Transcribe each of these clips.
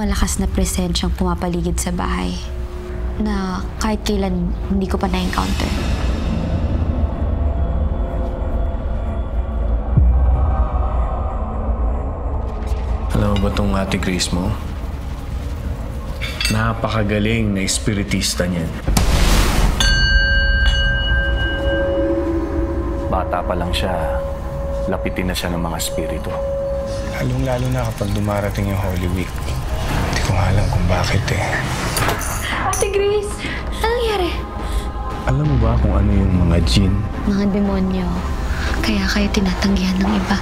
malakas na presensyang pumapaligid sa bahay na kahit kailan hindi ko pa na-encounter. Alam mo ba itong ate Grace mo? Napakagaling na espiritista niyan. Bata pa lang siya, lapitin na siya ng mga espiritu. Lalong-lalo na kapag dumarating yung Holy Week. Hindi ko alam kung bakit eh. Ate Grace, anong nangyari? Alam mo ba kung ano yung mga djinn? Mga demonyo. Kaya kayo tinatanggihan ng iba.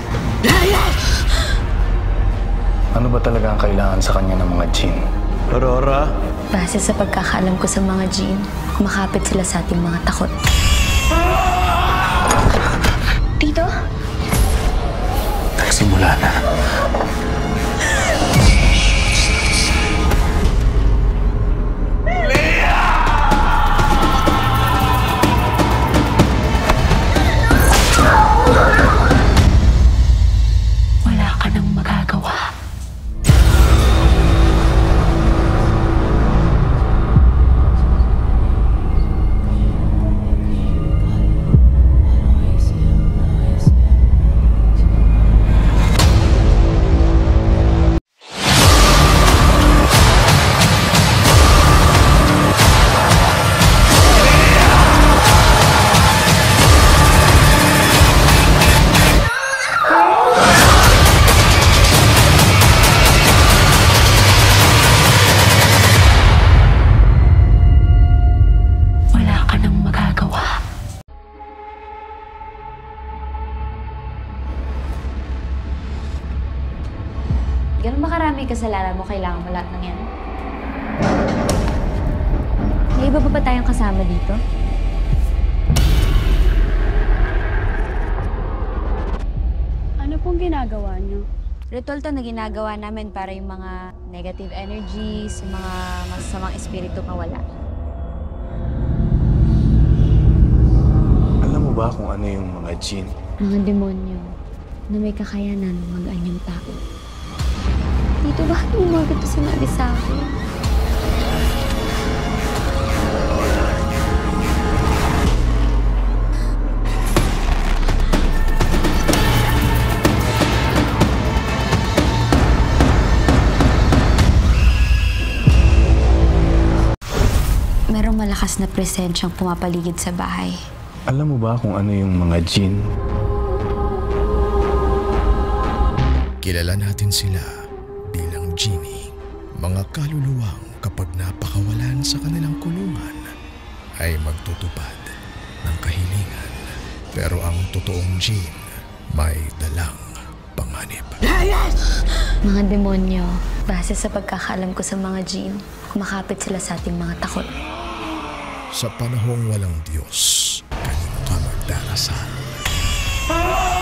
Ano ba talaga ang kailangan sa kanya ng mga djinn? Aurora? Base sa pagkakaalam ko sa mga djinn, kumakapit sila sa ating mga takot. Tito? Nagsimula na. Wala ka nang magagawa. Ganun ba karami kasalanan mo, kailangan mo lahat ng yan? May iba pa ba tayong kasama dito? Ano pong ginagawa niyo? Ritual to na ginagawa namin para yung mga negative energies, yung mga masasamang espiritu mawala. Alam mo ba kung ano yung mga djinn? Mga demonyo na may kakayanan mag-anyang tao. Tito, bakit mo mga ganito sinabi sa akin? Merong malakas na presensyang pumapaligid sa bahay. Alam mo ba kung ano yung mga djinn? Kilala natin sila bilang genie, mga kaluluwang kapag napakawalan sa kanilang kulungan ay magtutupad ng kahilingan. Pero ang totoong jinn may dalang panganib. Mga demonyo, base sa pagkakaalam ko sa mga djinn, kumakapit sila sa ating mga takot. Sa panahong walang Diyos, kanino ka magdarasal?